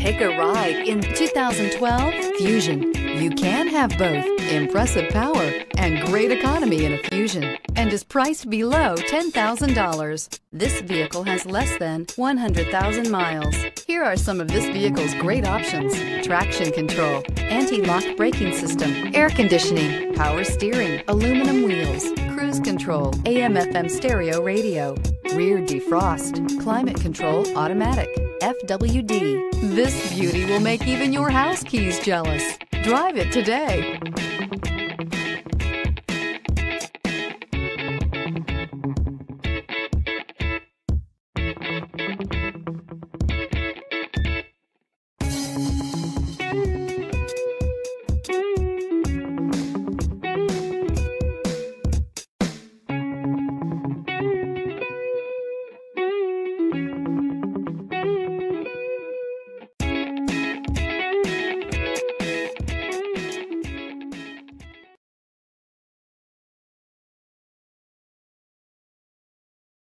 Take a ride in 2012 Fusion. You can have both impressive power and great economy in a Fusion, and is priced below $10,000. This vehicle has less than 100,000 miles. Here are some of this vehicle's great options: traction control, anti-lock braking system, air conditioning, power steering, aluminum wheels, cruise control, AM/FM stereo radio, rear defrost, climate control automatic, FWD. This beauty will make even your house keys jealous. Drive it today.